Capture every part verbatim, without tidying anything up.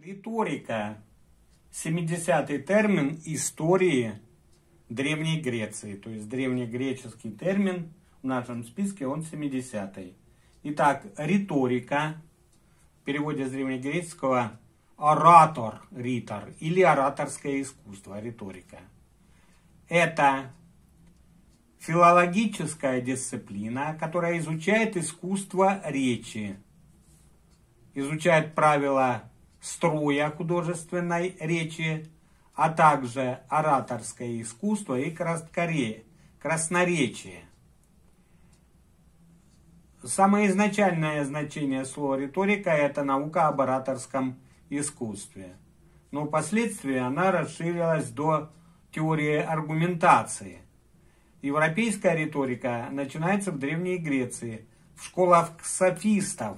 Риторика – семидесятый термин истории Древней Греции. То есть древнегреческий термин в нашем списке, он семидесятый. Итак, риторика, в переводе с древнегреческого оратор, ритор, или ораторское искусство, риторика. Это филологическая дисциплина, которая изучает искусство речи, изучает правила строя художественной речи, а также ораторское искусство и красноречие. Самое изначальное значение слова риторика – это наука об ораторском искусстве. Но впоследствии она расширилась до теории аргументации. Европейская риторика начинается в Древней Греции, в школах софистов.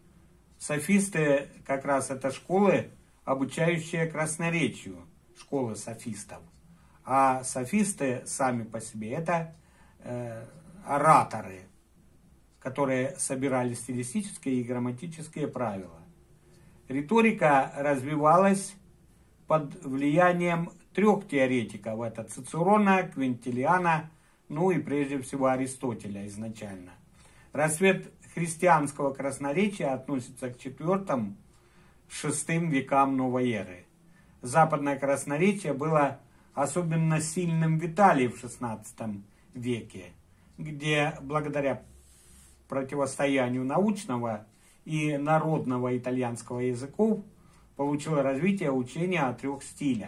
Софисты как раз это школы, обучающие красноречию, школы софистов. А софисты сами по себе это э, ораторы, которые собирали стилистические и грамматические правила. Риторика развивалась под влиянием трех теоретиков. Это Цицерона, Квинтилиана, ну и прежде всего Аристотеля изначально. Расцвет христианского красноречия относится к четвёртому-шестому векам новой эры. Западное красноречие было особенно сильным в Италии в шестнадцатом веке, где благодаря противостоянию научного и народного итальянского языков получило развитие учения о трех стилях.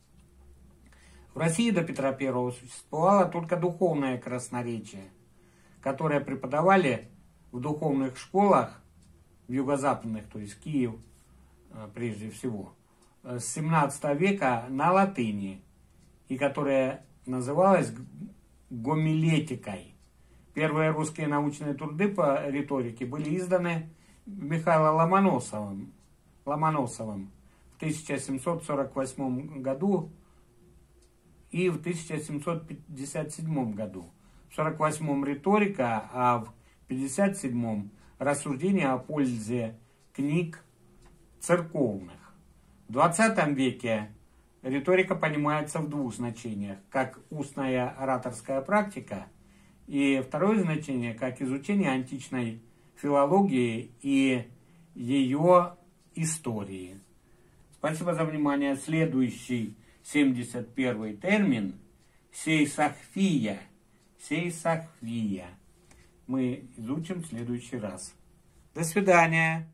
В России до Петра Первого существовало только духовное красноречие, которое преподавали в духовных школах, в юго-западных, то есть Киев прежде всего, с семнадцатого века на латыни, и которое называлось гомилетикой. Первые русские научные труды по риторике были изданы Михаилом Ломоносовым, Ломоносовым в тысяча семьсот сорок восьмом году и в тысяча семьсот пятьдесят седьмом году. В сорок восьмом риторика, а в пятьдесят седьмом рассуждение о пользе книг церковных. В двадцатом веке риторика понимается в двух значениях, как устная ораторская практика, и второе значение, как изучение античной филологии и ее истории. Спасибо за внимание. Следующий семьдесят первый термин – сейсахфия. Сейсахфия. Мы изучим в следующий раз. До свидания.